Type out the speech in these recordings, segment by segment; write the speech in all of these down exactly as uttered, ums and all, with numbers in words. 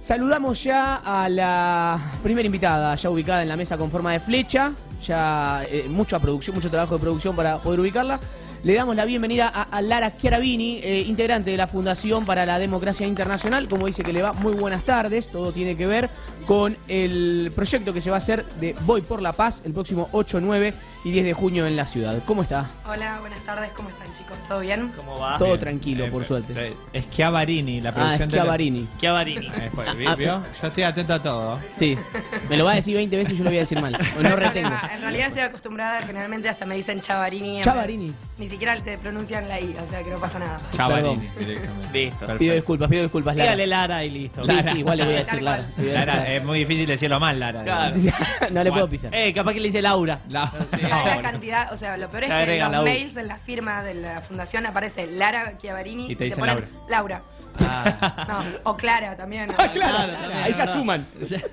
Saludamos ya a la primera invitada, ya ubicada en la mesa con forma de flecha, ya eh, mucha producción, mucho trabajo de producción para poder ubicarla. Le damos la bienvenida a, a Lara Schiaravini, eh, integrante de la Fundación para la Democracia Internacional. Como dice que le va, muy buenas tardes. Todo tiene que ver con el proyecto que se va a hacer de Voy por la Paz el próximo ocho, nueve y diez de junio en la ciudad. ¿Cómo está? Hola, buenas tardes. ¿Cómo están, chicos? ¿Todo bien? ¿Cómo va? Todo Bien. tranquilo, Eh, por suerte. eh, Schiaravini, la producción Ah, Schiaravini. de... Schiaravini. Eh, fue, ¿vi- Ah, vio? Yo estoy atento a todo. Sí, me lo va a decir veinte veces y yo lo voy a decir mal. O no retengo. En realidad estoy acostumbrada, generalmente hasta me dicen Chavarini. Chavarini. Ni siquiera te pronuncian la I, o sea que no pasa nada. Schiaravini, directamente. Listo. Perfecto. Pido disculpas, pido disculpas, Lara. Dígale Lara y listo. Sí, Lara. sí, igual le voy a decir Tal Lara. cual. Le voy a decir Lara, Lara. es muy difícil decirlo mal, Lara. Claro. No le puedo pisar. Eh, capaz que le dice Laura. La- Sí. ¿Sabes No, la bueno. cantidad? O sea, lo peor es Le que en agrega los la U. mails, en la firma de la fundación aparece Lara Schiaravini Y te dicen ponen Laura. Ah. No, o Clara también. Ah, claro, Claro, también, ahí es ya verdad. suman.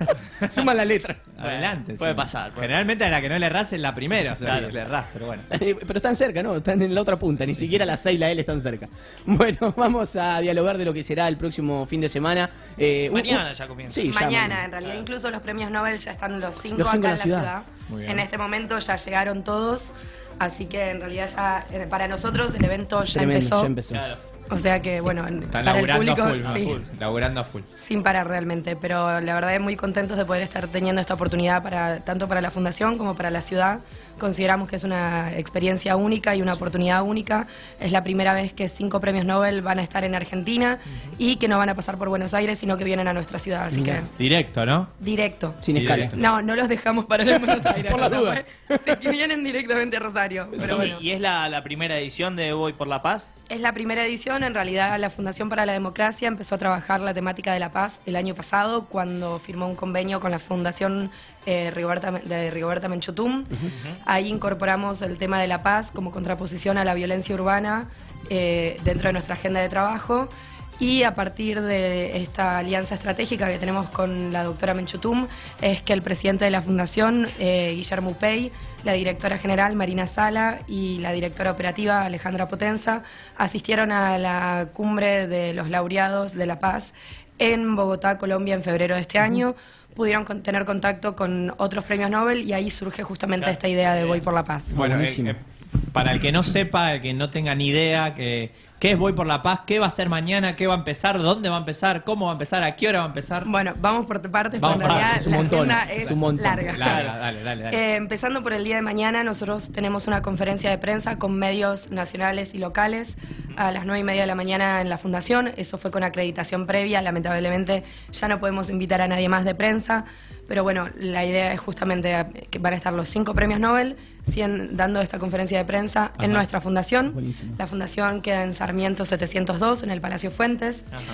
Suman la letra. Adelante. Puede sí. pasar, puede Generalmente a la que no le erras es la primera. O sea, Claro. le erras, pero bueno. Eh, Pero están cerca, ¿no? Están en la otra punta, ni siquiera la C y la L están cerca. Bueno, vamos a dialogar de lo que será el próximo fin de semana. Eh, un- Mañana un- ya comienza. Sí, ya Mañana, en realidad, incluso los premios Nobel ya están los cinco Los cinco acá en en la la ciudad. ciudad. Muy bien. En este momento ya llegaron todos, así que en realidad ya eh, para nosotros el evento ya Tremendo, empezó. ya empezó. Claro. O sea que, bueno, en- Están para el laburando público, a full, ¿no? sí, Full. Laburando a full. sin parar realmente. Pero la verdad es muy contentos de poder estar teniendo esta oportunidad para tanto para la Fundación como para la ciudad. Consideramos que es una experiencia única y una oportunidad única. Es la primera vez que cinco premios Nobel van a estar en Argentina y que no van a pasar por Buenos Aires, sino que vienen a nuestra ciudad. Así Mirá. que, Directo, ¿no? directo. Sin escala. Directo. No, no los dejamos para en Buenos Aires. Por la o sea, duda. pues, sí, que vienen directamente a Rosario. Pero bueno. ¿Y es la, la primera edición de Voy por la Paz? Es la primera edición, en realidad la Fundación para la Democracia empezó a trabajar la temática de la paz el año pasado cuando firmó un convenio con la Fundación eh, Rigoberta, de Rigoberta Menchú. Ahí incorporamos el tema de la paz como contraposición a la violencia urbana eh, dentro de nuestra agenda de trabajo. Y a partir de esta alianza estratégica que tenemos con la doctora Menchutum, es que el presidente de la Fundación, eh, Guillermo Upey, la directora general Marina Sala y la directora operativa Alejandra Potenza asistieron a la cumbre de los laureados de la paz en Bogotá, Colombia, en febrero de este año. Pudieron con- tener contacto con otros premios Nobel y ahí surge justamente Claro. esta idea de Voy por la Paz. Bueno, buenísimo. eh, eh, para el que no sepa, el que no tenga ni idea, que, ¿qué es Voy por la Paz? ¿Qué va a ser mañana? ¿Qué va a empezar? ¿Dónde va a empezar? ¿Cómo va a empezar? ¿A qué hora va a empezar? Bueno, vamos por partes, Vamos porque en por realidad partes, es un la montón, agenda es es un montón. larga. Larga, dale, dale, dale. Eh, empezando por el día de mañana, nosotros tenemos una conferencia de prensa con medios nacionales y locales a las nueve y media de la mañana en la Fundación. Eso fue con acreditación previa. Lamentablemente ya no podemos invitar a nadie más de prensa. Pero bueno, la idea es justamente que van a estar los cinco premios Nobel siguen dando esta conferencia de prensa en Ajá. nuestra fundación. Buenísimo. La fundación queda en Sarmiento setecientos dos, en el Palacio Fuentes. Ajá.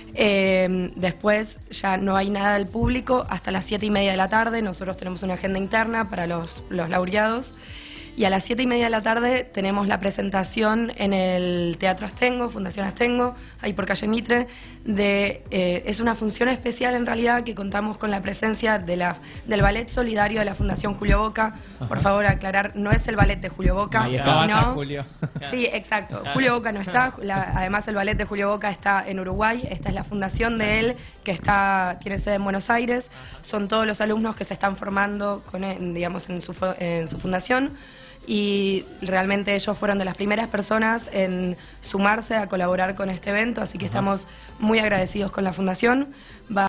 Eh, después ya no hay nada del público hasta las siete y media de la tarde. Nosotros tenemos una agenda interna para los, los laureados. Y a las siete y media de la tarde tenemos la presentación en el Teatro Astengo, Fundación Astengo, ahí por calle Mitre. De, eh, es una función especial en realidad que contamos con la presencia de la, del Ballet Solidario de la Fundación Julio Boca. Por favor, aclarar, no es el ballet de Julio Boca, Ahí No está. va a estar sino- Julio. Sí, exacto. Claro. Julio Boca no está. La- además, el ballet de Julio Boca está en Uruguay. Esta es la fundación de él, que está tiene sede en Buenos Aires. Son todos los alumnos que se están formando con, él, digamos, en su, fu- en su fundación. Y realmente ellos fueron de las primeras personas en sumarse a colaborar con este evento. Así que estamos muy agradecidos con la fundación. Va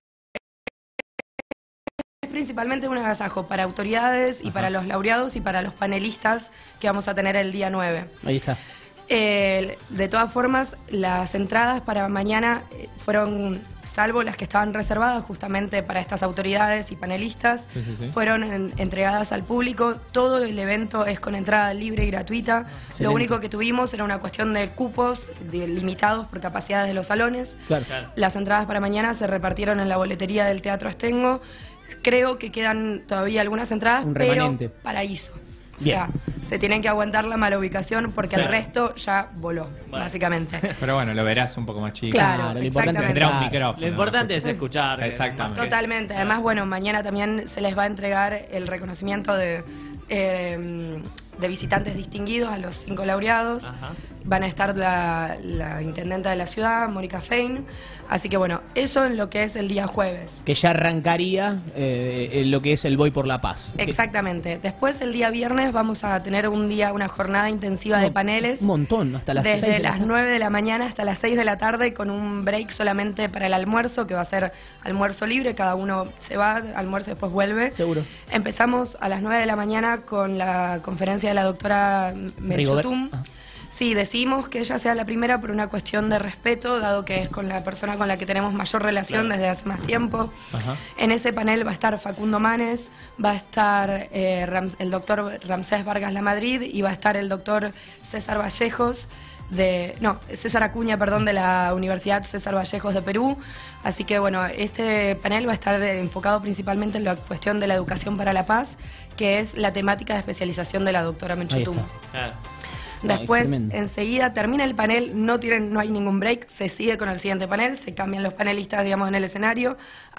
es principalmente un agasajo para autoridades y para los laureados y para los panelistas que vamos a tener el día nueve. Ahí está. Eh, de todas formas, las entradas para mañana eh, fueron, salvo las que estaban reservadas justamente para estas autoridades y panelistas, Sí, sí, sí. fueron en- entregadas al público. Todo el evento es con entrada libre y gratuita. Excelente. Lo único que tuvimos era una cuestión de cupos de- limitados por capacidades de los salones. Claro. Claro. Las entradas para mañana se repartieron en la boletería del Teatro Astengo. Creo que quedan todavía algunas entradas, Un pero remanente. paraíso. O Bien. sea, se tienen que aguantar la mala ubicación porque el Claro. resto ya voló, Bueno. básicamente. Pero bueno, lo verás un poco más chico. Claro, lo importante es exactamente. Tendrá un estar. micrófono. Lo importante es escuchar. Exactamente. Totalmente. Además, bueno, mañana también se les va a entregar el reconocimiento de, eh, de visitantes distinguidos a los cinco laureados. Ajá. van a estar la, la intendenta de la ciudad, Mónica Fein. Así que bueno, eso en lo que es el día jueves. Que ya arrancaría eh, en lo que es el Voy por la Paz. Exactamente. Después, el día viernes, vamos a tener un día, una jornada intensiva Un de paneles. Un montón, hasta las seis Desde de la las tarde. nueve de la mañana hasta las seis de la tarde, con un break solamente para el almuerzo, que va a ser almuerzo libre. Cada uno se va, almuerzo y después vuelve. Seguro. Empezamos a las nueve de la mañana con la conferencia de la doctora Menchutum. Ah. Sí, decidimos que ella sea la primera por una cuestión de respeto, dado que es con la persona con la que tenemos mayor relación Claro. desde hace más tiempo. Ajá. En ese panel va a estar Facundo Manes, va a estar eh, Rams- el doctor Ramsés Vargas Lamadrid y va a estar el doctor César Vallejos, de no, César Acuña, perdón, de la Universidad César Vallejos de Perú. Así que bueno, este panel va a estar de- enfocado principalmente en la cuestión de la educación para la paz, que es la temática de especialización de la doctora Menchutum. Ahí está. Claro. No, Después, es tremendo. enseguida termina el panel, no tienen, no hay ningún break, se sigue con el siguiente panel, se cambian los panelistas, digamos, en el escenario.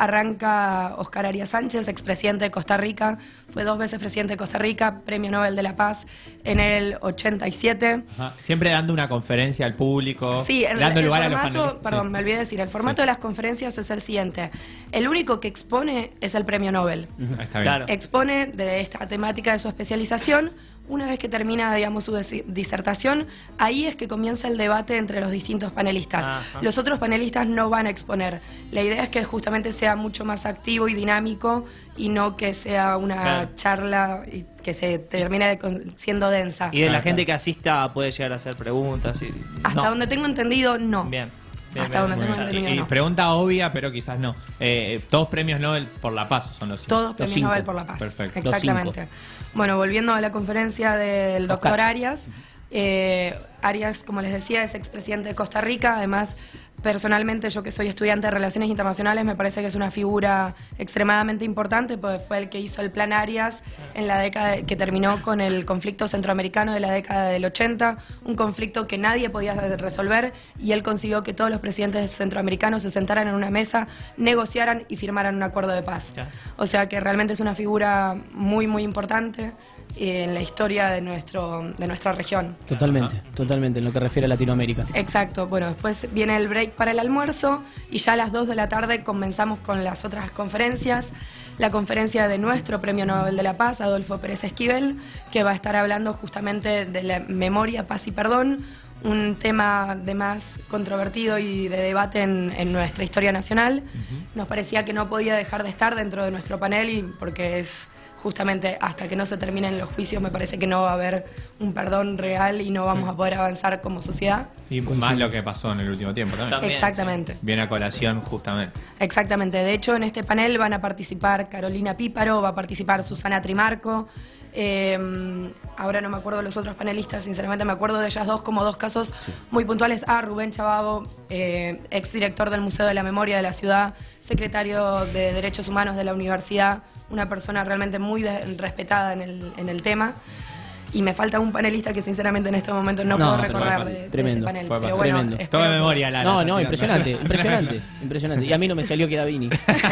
Arranca Oscar Arias Sánchez, expresidente de Costa Rica, fue dos veces presidente de Costa Rica, Premio Nobel de la Paz en el ochenta y siete. Ajá. Siempre dando una conferencia al público, Sí, el, dando el lugar a los formato, panelistas. perdón, Sí. me olvidé decir, el formato Sí. de las conferencias es el siguiente. El único que expone es el Premio Nobel. Ahí está bien. Claro. Expone de esta temática de su especialización. Una vez que termina, digamos, su desi- disertación, ahí es que comienza el debate entre los distintos panelistas. Ajá. Los otros panelistas no van a exponer. La idea es que justamente sea mucho más activo y dinámico y no que sea una Claro. charla y que se termine de con- siendo densa. Y de la Claro, gente claro. que asista puede llegar a hacer preguntas. Y... Hasta No. donde tengo entendido, no. Bien. Bien, Hasta bien, donde muy tengo bien. entendido. Y, y no. pregunta obvia, pero quizás no. Eh, todos premios Nobel por la paz son los cinco. Todos Los premios cinco. Nobel por la Paz. Perfecto. Los Exactamente. Bueno, volviendo a la conferencia del doctor Oscar. Arias. eh, Arias, como les decía, es expresidente de Costa Rica. Además, personalmente, yo que soy estudiante de Relaciones Internacionales, me parece que es una figura extremadamente importante, pues fue el que hizo el Plan Arias en la década de- que terminó con el conflicto centroamericano de la década del ochenta, un conflicto que nadie podía resolver, y él consiguió que todos los presidentes centroamericanos se sentaran en una mesa, negociaran y firmaran un acuerdo de paz. Claro. O sea que realmente es una figura muy, muy importante eh, en la historia de, nuestro, de nuestra región. Totalmente, totalmente, en lo que refiere a Latinoamérica. Exacto, bueno, después viene el break para el almuerzo y ya a las dos de la tarde comenzamos con las otras conferencias. La conferencia de nuestro Premio Nobel de la Paz, Adolfo Pérez Esquivel, que va a estar hablando justamente de la memoria, paz y perdón, un tema de más controvertido y de debate en, en nuestra historia nacional. Nos parecía que no podía dejar de estar dentro de nuestro panel y porque es justamente hasta que no se terminen los juicios me parece que no va a haber un perdón real y no vamos a poder avanzar como sociedad. Y más lo que pasó en el último tiempo también. También, Exactamente. Viene a colación justamente. Exactamente. De hecho, en este panel van a participar Carolina Píparo, va a participar Susana Trimarco. eh, ahora no me acuerdo de los otros panelistas, sinceramente me acuerdo de ellas dos como dos casos muy puntuales. Ah, Rubén Chababo, eh, exdirector del Museo de la Memoria de la Ciudad, secretario de Derechos Humanos de la Universidad, una persona realmente muy de- respetada en el, en el tema. Y me falta un panelista que sinceramente en este momento no, No, puedo pero recordar fue de, de ese tremendo, panel. fue Pero bueno, tremendo. espero Todo de que- memoria, Lara. No, está no, tirando. impresionante, impresionante, impresionante. Y a mí no me salió que era Vini.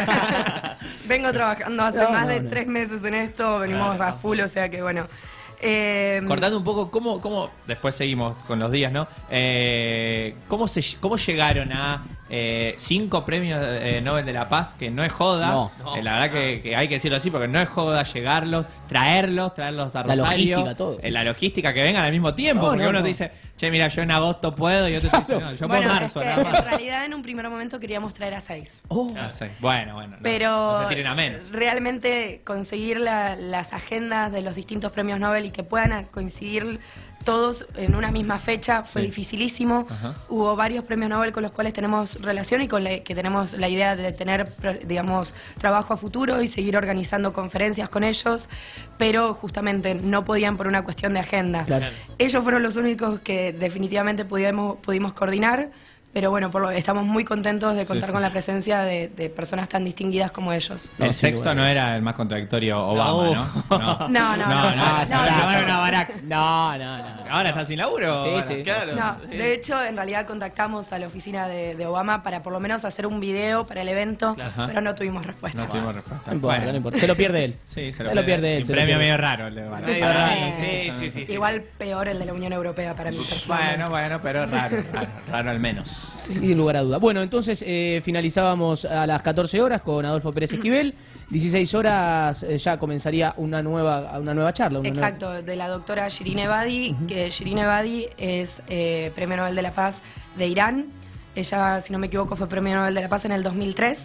Vengo trabajando hace No, más no, de no. tres meses en esto, venimos a full, o sea que bueno. Eh, Cortando un poco, ¿cómo, cómo después seguimos con los días, ¿no? Eh, ¿cómo, se, ¿Cómo llegaron a eh, cinco premios eh, Nobel de la Paz? Que no es joda. No. Eh, la verdad que, que hay que decirlo así, porque no es joda llegarlos, traerlos, traerlos a La Rosario. logística, todo. Eh, la logística, que vengan al mismo tiempo, No, porque no, uno no. te dice, che, mira, yo en agosto puedo, y otro te dice, no, yo bueno, puedo en es marzo, que nada en más. realidad en un primer momento queríamos traer a seis. Oh, Ah, sí. Bueno, bueno. no- Pero no se tiren a menos. realmente conseguir la- las agendas de los distintos premios Nobel y que puedan a- coincidir todos en una misma fecha fue Sí. dificilísimo. Ajá. Hubo varios premios Nobel con los cuales tenemos relación y con la que tenemos la idea de tener, pro- digamos, trabajo a futuro y seguir organizando conferencias con ellos, pero justamente no podían por una cuestión de agenda. Claro. Ellos fueron los únicos que definitivamente pudimos, pudimos coordinar. Pero bueno, por lo, estamos muy contentos de contar Sí, sí. con la presencia de, de personas tan distinguidas como ellos. El No, sí, sexto bueno. no era el más contradictorio Obama, No. ¿no? No, no, no. no, no, se no, llevaron no. a Barack. No, no, no. Ahora está sin laburo. Sí, Bueno, sí. claro. No, de hecho, en realidad contactamos a la oficina de, de Obama para por lo menos hacer un video para el evento, Ajá. pero no tuvimos respuesta. No tuvimos respuesta. No importa, Bueno. no importa. Se lo pierde él. Sí, se Se lo pierde él, Un se lo premio pierde. medio raro el de Barack. Medio Para raro, mí, sí, sí, sí, sí. Igual peor el de la Unión Europea para mí personalmente. Bueno, bueno, pero raro, raro, raro al menos. Sin lugar a duda. Bueno, entonces eh, finalizábamos a las catorce horas con Adolfo Pérez Esquivel. dieciséis horas eh, ya comenzaría una nueva una nueva charla. Una Exacto, de la doctora Shirin Ebadi, que Shirin Ebadi es eh, Premio Nobel de la Paz de Irán. Ella, si no me equivoco, fue Premio Nobel de la Paz en el dos mil tres.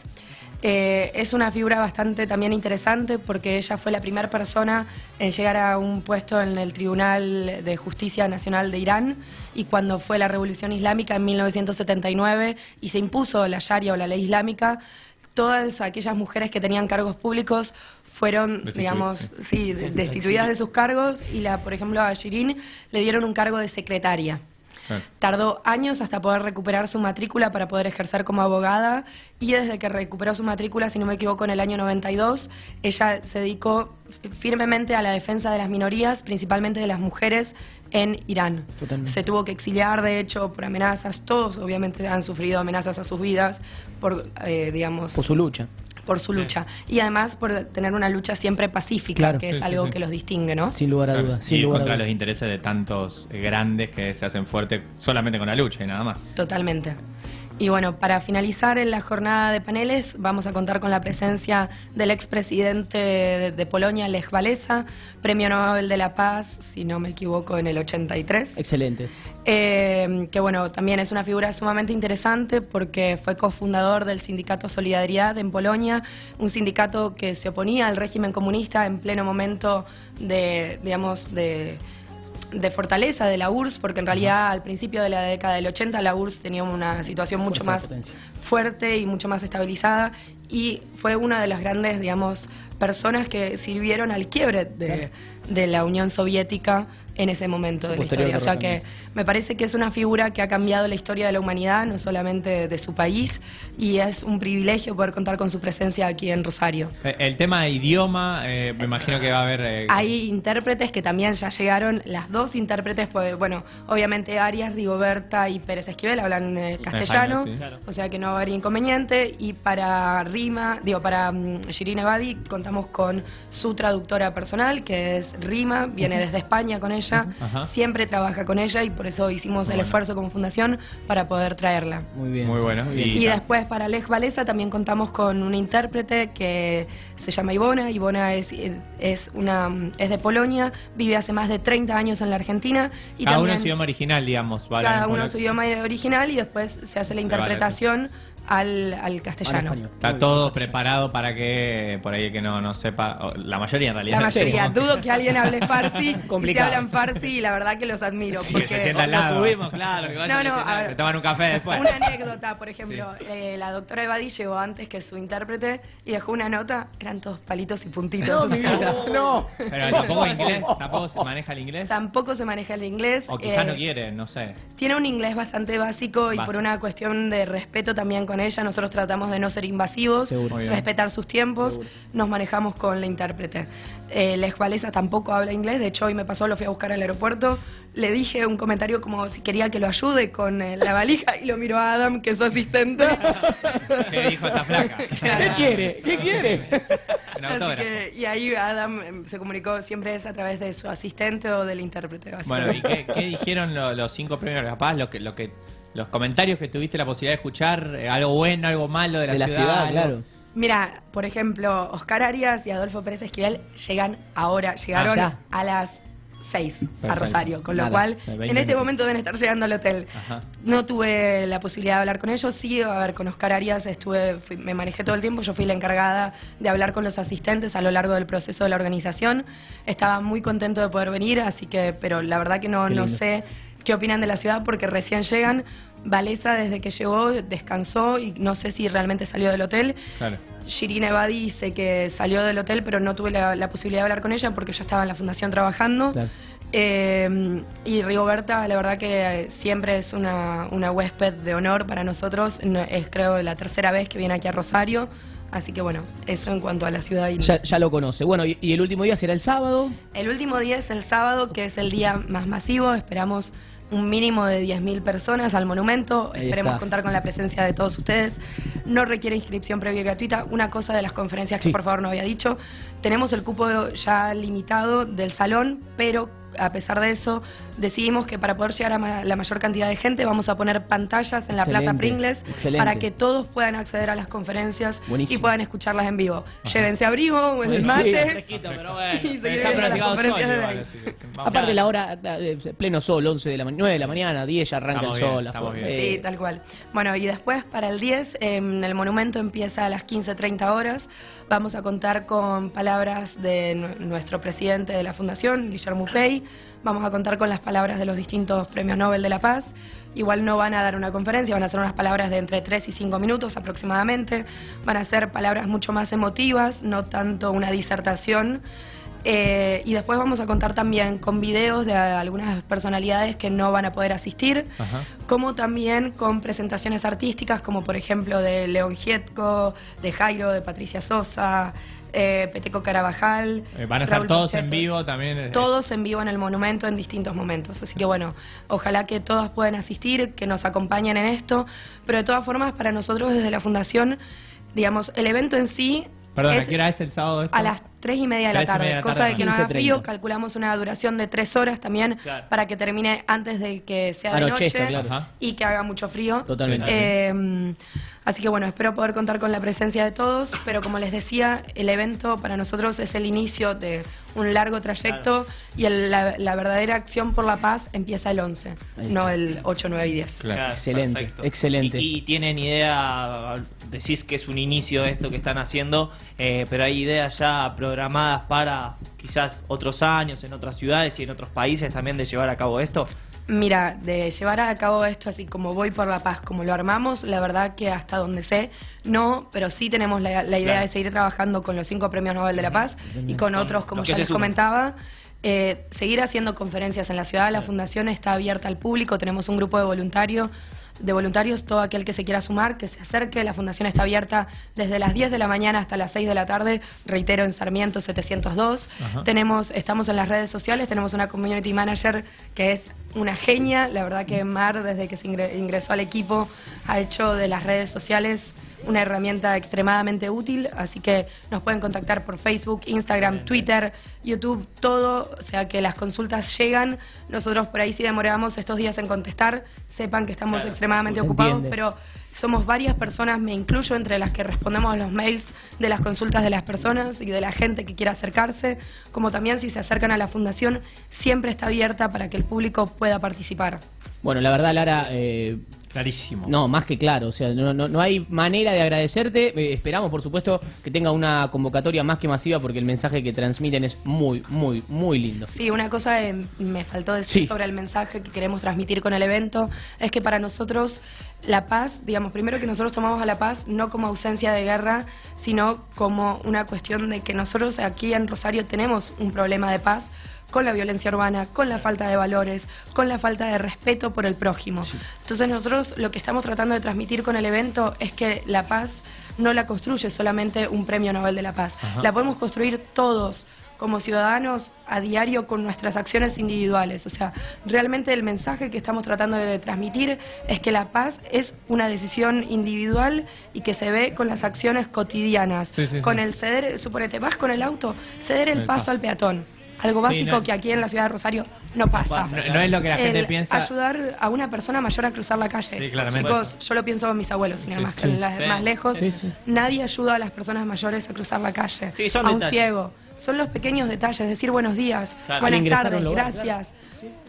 Eh, es una figura bastante también interesante porque ella fue la primera persona en llegar a un puesto en el Tribunal de Justicia Nacional de Irán, y cuando fue la Revolución Islámica en mil novecientos setenta y nueve y se impuso la Sharia o la ley islámica, todas aquellas mujeres que tenían cargos públicos fueron, Destituidas, digamos, sí. sí, de- destituidas de sus cargos, y la, por ejemplo, a Shirin le dieron un cargo de secretaria. Claro. Tardó años hasta poder recuperar su matrícula para poder ejercer como abogada, y desde que recuperó su matrícula, si no me equivoco, en el año noventa y dos, ella se dedicó firmemente a la defensa de las minorías, principalmente de las mujeres en Irán. Totalmente. Se tuvo que exiliar, de hecho, por amenazas. Todos obviamente han sufrido amenazas a sus vidas por, eh, digamos... Por su lucha. por su lucha. Y además por tener una lucha siempre pacífica, Claro. que es Sí, sí, algo sí. que los distingue, ¿no? Sin lugar a Claro. dudas. Sin Ir lugar a contra dudas. los intereses de tantos grandes que se hacen fuertes solamente con la lucha y nada más. Totalmente. Y bueno, para finalizar en la jornada de paneles vamos a contar con la presencia del expresidente de, de Polonia, Lech Walesa, Premio Nobel de la Paz, si no me equivoco, en el ochenta y tres. Excelente. Eh, que bueno, también es una figura sumamente interesante porque fue cofundador del sindicato Solidaridad en Polonia, un sindicato que se oponía al régimen comunista en pleno momento de, digamos, de, de fortaleza de la U R S S, porque en realidad al principio de la década del ochenta la U R S S tenía una situación mucho Fuerza de más potencia. fuerte y mucho más estabilizada, y fue una de las grandes, digamos, personas que sirvieron al quiebre de, de la Unión Soviética en ese momento Su de la posterior historia. O sea que derrocamiento. me parece que es una figura que ha cambiado la historia de la humanidad, no solamente de su país, y es un privilegio poder contar con su presencia aquí en Rosario. Eh, El tema de idioma, eh, me imagino que va a haber... eh, Hay intérpretes que también ya llegaron, las dos intérpretes, pues, bueno, obviamente Arias, Rigoberta y Pérez Esquivel hablan eh, castellano, sí. Claro. o sea que no va a haber inconveniente, y para Rima, digo, para um, Shirin Ebadi contamos con su traductora personal, que es Rima, viene desde España con ella, Ajá. siempre trabaja con ella, y por eso hicimos Muy el bueno. esfuerzo como fundación para poder traerla. Muy bien. Muy bueno. Muy bien. Y- Y después para Lech Walesa también contamos con una intérprete que se llama Ivona. Ivona es, es, una, es de Polonia, vive hace más de treinta años en la Argentina. Y Cada uno también en su idioma original, digamos. va a cada hablar en uno polo- su idioma original, y después se hace la Se va a la- interpretación al, al Al castellano. español. Está Muy todo bien. preparado para que, por ahí que no, no sepa, o la mayoría en realidad. La mayoría, supongo. dudo que alguien hable farsi, y si Complicado. hablan farsi, la verdad que los admiro. Sí, porque se sienta al Lo lado. subimos, claro. Que vayan No, al no, escenario. a ver. Se toman un café después. Una anécdota, por ejemplo, eh, la doctora Evadi llegó antes que su intérprete y dejó una nota, eran todos palitos y puntitos. No, o sea, mi vida, no. Pero tampoco inglés, tampoco se maneja el inglés. Tampoco se maneja el inglés. O quizás eh, no quiere, no sé. Tiene un inglés bastante básico, y Básico. por una cuestión de respeto también con ella, nosotros tratamos de no ser invasivos, Seguro. Muy bien. respetar sus tiempos, Seguro. nos manejamos con la intérprete. Eh, Lech Walesa tampoco habla inglés, de hecho hoy me pasó, lo fui a buscar al aeropuerto, le dije un comentario como si quería que lo ayude con eh, la valija, y lo miró a Adam, que es su asistente. ¿Qué dijo esta flaca? ¿Qué quiere? ¿Qué quiere? Un Así autógrafo. que, y ahí Adam em, se comunicó, siempre es a través de su asistente o del intérprete, Bueno, básicamente. ¿y qué, qué dijeron lo- los cinco premios de la paz? Lo que, lo que, los comentarios que tuviste la posibilidad de escuchar, eh, algo bueno, algo malo de la De la ciudad. ciudad, algo- claro. Mira, por ejemplo, Oscar Arias y Adolfo Pérez Esquivel llegan ahora, llegaron Ah, ya. a las seis a Perfecto. Rosario, con lo Nada, cual veinte en este minutos. momento deben estar llegando al hotel. Ajá. No tuve la posibilidad de hablar con ellos, sí, a ver, con Oscar Arias estuve, fui- me manejé todo el tiempo, yo fui la encargada de hablar con los asistentes a lo largo del proceso de la organización. Estaba muy contento de poder venir, así que, pero la verdad que no, Qué no lindo. sé qué opinan de la ciudad porque recién llegan. Walesa desde que llegó descansó y no sé si realmente salió del hotel. Claro. Shirin Ebadi dice que salió del hotel, pero no tuve la, la posibilidad de hablar con ella porque yo estaba en la fundación trabajando. Claro. Eh, y Rigoberta, la verdad que siempre es una, una huésped de honor para nosotros. No, es creo la tercera vez que viene aquí a Rosario. Así que bueno, eso en cuanto a la ciudad. Y... Ya, ya lo conoce. Bueno, y, y el último día será el sábado. El último día es el sábado, que es el día más masivo. Esperamos un mínimo de diez mil personas al monumento. Ahí Esperemos está. contar con la presencia de todos ustedes. No requiere inscripción previa y gratuita. Una cosa de las conferencias que Sí. por favor no había dicho. Tenemos el cupo ya limitado del salón, pero a pesar de eso decidimos que para poder llegar a ma la mayor cantidad de gente vamos a poner pantallas en la Excelente, Plaza Pringles excelente. para que todos puedan acceder a las conferencias Buenísimo. y puedan escucharlas en vivo. Llévense abrigo, el Sí. mate. Fresquito, pero bueno. Y seguir Está viendo las practicado sol conferencias desde igual, ahí. así que vamos. Aparte la hora, eh, pleno sol, once de la mañana, nueve de la mañana, diez ya arranca Estamos el bien, sol. la estamos fo- bien. eh, Sí, tal cual. Bueno, y después para el diez, eh, el monumento empieza a las quince treinta horas. Vamos a contar con palabras de nu- nuestro presidente de la Fundación, Guillermo Upey. Vamos a contar con las palabras de los distintos premios Nobel de la Paz. Igual no van a dar una conferencia, van a ser unas palabras de entre tres y cinco minutos aproximadamente. Van a ser palabras mucho más emotivas, no tanto una disertación. Eh, y después vamos a contar también con videos de algunas personalidades que no van a poder asistir, Ajá. como también con presentaciones artísticas, como por ejemplo de León Gietco, de Jairo, de Patricia Sosa, eh, Peteco Carabajal. Eh, van a estar Raúl todos Pochetto. en vivo también. eh, Todos en vivo en el monumento en distintos momentos. Así que bueno, ojalá que todas puedan asistir, que nos acompañen en esto. Pero de todas formas, para nosotros desde la Fundación, digamos, el evento en sí... Perdón, ¿a es qué hora es el sábado esto? a las tres y media de la Tres y tarde, media de la cosa tarde, de que no quince haga frío. treinta. Calculamos una duración de tres horas también Claro. para que termine antes de que sea de Anochezca, noche claro. Ajá. y que haga mucho frío. Totalmente. Eh, así que bueno, espero poder contar con la presencia de todos, pero como les decía, el evento para nosotros es el inicio de un largo trayecto y el- la, la verdadera acción por la paz empieza el once, Ahí no está. el ocho, nueve y diez. Claro. Excelente, perfecto. excelente. Y, y tienen idea, decís que es un inicio esto que están haciendo, eh, pero hay ideas ya programadas para quizás otros años, en otras ciudades y en otros países también de llevar a cabo esto. Mira, de llevar a cabo esto así como Voy por la Paz, como lo armamos, la verdad que hasta donde sé, no, pero sí tenemos la, la idea Claro. de seguir trabajando con los cinco premios Nobel de la Paz y con Con otros, como los que ya se les sumen. comentaba. Eh, seguir haciendo conferencias en la ciudad. La fundación está abierta al público, tenemos un grupo de voluntarios, de voluntarios, todo aquel que se quiera sumar, que se acerque. La fundación está abierta desde las diez de la mañana hasta las seis de la tarde, reitero, en Sarmiento setecientos dos. Ajá. Tenemos, estamos en las redes sociales, tenemos una community manager que es una genia. La verdad que Mar, desde que se ingre- ingresó al equipo, ha hecho de las redes sociales una herramienta extremadamente útil, así que nos pueden contactar por Facebook, Instagram, Twitter, YouTube, todo, o sea que las consultas llegan. Nosotros por ahí si demoramos estos días en contestar, sepan que estamos Claro, extremadamente se ocupados, entiende. pero somos varias personas, me incluyo entre las que respondemos a los mails de las consultas de las personas y de la gente que quiera acercarse, como también si se acercan a la fundación, siempre está abierta para que el público pueda participar. Bueno, la verdad, Lara, eh, Clarísimo. no, más que claro. O sea, no, no, no hay manera de agradecerte. Eh, esperamos, por supuesto, que tenga una convocatoria más que masiva porque el mensaje que transmiten es muy, muy, muy lindo. Sí, una cosa que me faltó decir Sí. sobre el mensaje que queremos transmitir con el evento es que para nosotros la paz, digamos, primero que nosotros tomamos a la paz no como ausencia de guerra, sino como una cuestión de que nosotros aquí en Rosario tenemos un problema de paz con la violencia urbana, con la falta de valores, con la falta de respeto por el prójimo. Entonces nosotros lo que estamos tratando de transmitir con el evento es que la paz no la construye solamente un premio Nobel de la Paz, Ajá. la podemos construir todos como ciudadanos a diario con nuestras acciones individuales. O sea, realmente el mensaje que estamos tratando de transmitir es que la paz es una decisión individual y que se ve con las acciones cotidianas. Sí, sí, con sí. el ceder, suponete, vas con el auto, ceder el, El paso, paso. al peatón. Algo Sí, básico no- que aquí en la ciudad de Rosario no pasa. pasa. No, no es lo que la gente El piensa. ayudar a una persona mayor a cruzar la calle. Sí, claramente. Chicos, yo lo pienso con mis abuelos, sin Sí, más, sí. que las- Sí. más lejos. Sí, sí. Nadie ayuda a las personas mayores a cruzar la calle. Sí, son a un detalles. ciego. Son los pequeños detalles, decir buenos días, Claro. buenas Al ingresar a tardes, un lugar, gracias.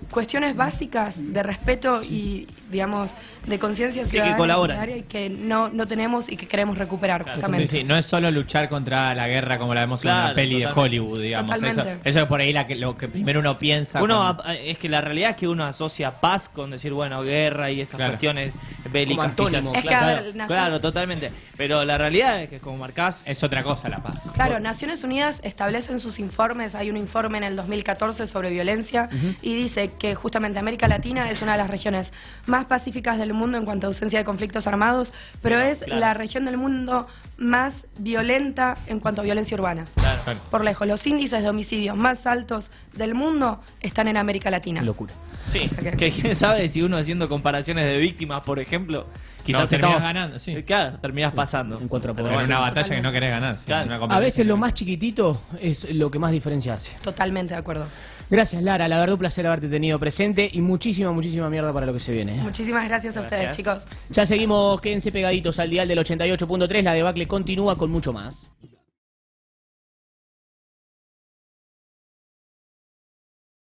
cuestiones básicas de respeto y, digamos, de conciencia que ciudadana colaboran. y solidaria que no, no tenemos y que queremos recuperar, Sí, justamente. sí, no es solo luchar contra la guerra como la vemos en Claro, una peli totalmente. de Hollywood, digamos. Eso, Totalmente. eso es por ahí la que, lo que primero uno piensa. Uno, con- a- es que la realidad es que uno asocia paz con decir, bueno, guerra y esas Claro. cuestiones bélicas. Como antónimo. quizás. Es que, a claro, ver, nació- claro, totalmente. Pero la realidad es que, como marcás, es otra cosa la paz. Claro, Naciones Unidas establece en sus informes, hay un informe en el dos mil catorce sobre violencia y dice que justamente América Latina es una de las regiones más pacíficas del mundo en cuanto a ausencia de conflictos armados, pero es claro. la región del mundo más violenta en cuanto a violencia urbana. claro. Claro. Por lejos, los índices de homicidios más altos del mundo están en América Latina. Locura. Sí, O sea que- que quién sabe si uno haciendo comparaciones de víctimas, por ejemplo, quizás terminás estamos- ganando, sí. Eh, Claro, terminás pasando. En cuanto a Pero En población. una bueno, batalla que no querés ganar. sí, Claro. es una A competencia veces lo que- más chiquitito es lo que más diferencia hace. Totalmente de acuerdo. Gracias, Lara. La verdad, un placer haberte tenido presente y muchísima, muchísima mierda para lo que se viene. ¿eh? Muchísimas gracias a ustedes, Gracias. chicos. Ya seguimos, quédense pegaditos al dial del ochenta y ocho punto tres. La debacle continúa con mucho más.